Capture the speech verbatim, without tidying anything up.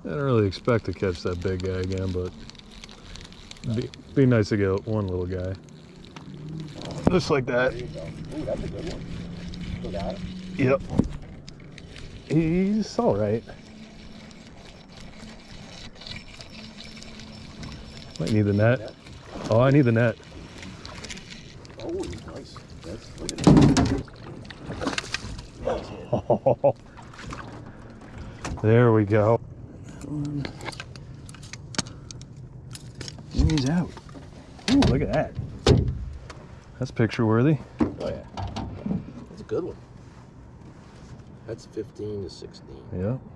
I didn't really expect to catch that big guy again, but be, be nice to get one little guy. Just like that. There you go. Ooh, that's a good one. Still got it? Yep. He's all right. Might need the net. Oh, I need the net. Oh, nice. That's, look at that. Oh, there we go. He's out. Ooh, look at that. That's picture worthy. Oh yeah. That's a good one. That's fifteen to sixteen. Yeah.